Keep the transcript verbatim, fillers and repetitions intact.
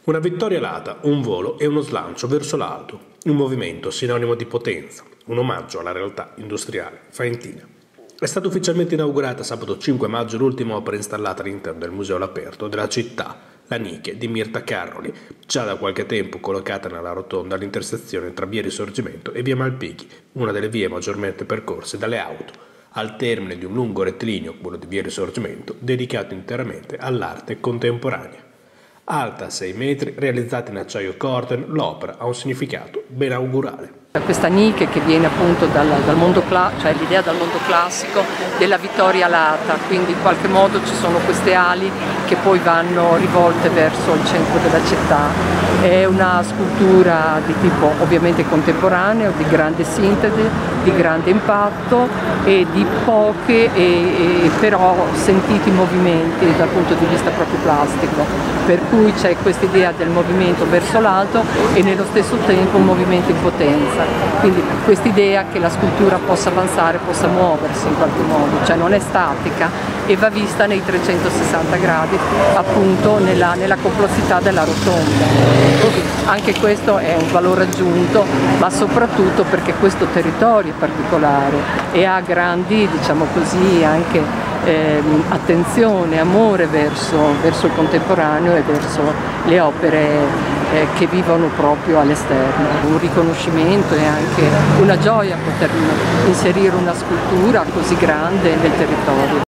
Una vittoria alata, un volo e uno slancio verso l'alto, un movimento sinonimo di potenza, un omaggio alla realtà industriale faentina. È stata ufficialmente inaugurata sabato cinque maggio l'ultima opera installata all'interno del museo all'aperto della città, la Nike di Mirta Caroli, già da qualche tempo collocata nella rotonda all'intersezione tra via Risorgimento e via Malpighi, una delle vie maggiormente percorse dalle auto, al termine di un lungo rettilineo, quello di via Risorgimento, dedicato interamente all'arte contemporanea. Alta sei metri, realizzata in acciaio Corten, l'opera ha un significato ben augurale. Questa Nike che viene appunto dal, dal mondo classico, cioè l'idea dal mondo classico della vittoria alata, quindi in qualche modo ci sono queste ali che poi vanno rivolte verso il centro della città. È una scultura di tipo ovviamente contemporaneo, di grande sintesi, di grande impatto e di poche e, e però sentiti movimenti dal punto di vista proprio plastico, per cui c'è questa idea del movimento verso l'alto e nello stesso tempo un movimento in potenza. Quindi quest'idea che la scultura possa avanzare, possa muoversi in qualche modo, cioè non è statica e va vista nei trecentosessanta gradi, appunto nella, nella complessità della rotonda. Anche questo è un valore aggiunto, ma soprattutto perché questo territorio è particolare e ha grandi, diciamo così, anche eh, attenzione, amore verso, verso il contemporaneo e verso le opere eh, che vivono proprio all'esterno. Un riconoscimento e anche una gioia poter inserire una scultura così grande nel territorio.